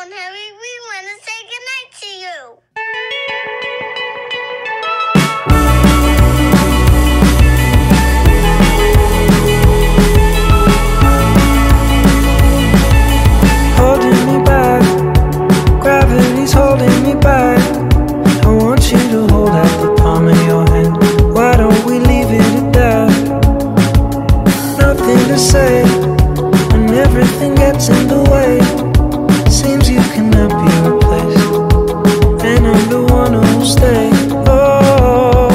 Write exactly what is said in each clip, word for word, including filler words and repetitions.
Mom, Harry, we want to say goodnight to you. Holding me back, gravity's holding me back. I want you to hold out the palm of your hand. Why don't we leave it at that? Nothing to say, and everything gets in the way. Seems you cannot be replaced, and I'm the one who'll stay. Oh,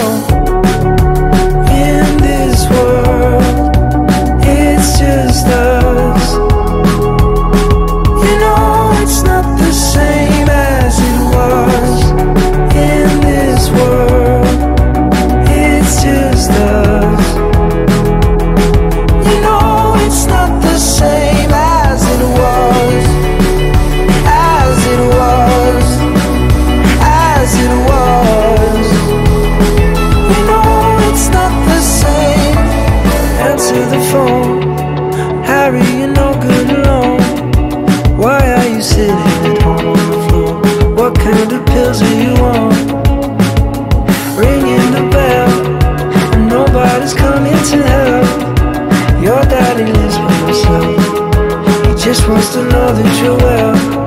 in this world, it's just us. You know it's not the same as it was. In this world, it's just us. You know it's not the same as it was. As it was. As it was. You know it's not the same. Answer the phone. Harry, you're no good alone. Why are you sitting at home on the floor? What kind of pills are you on? Ringing the bell, and nobody's coming to help. Your daddy lives by himself. He just wants to know that you're well.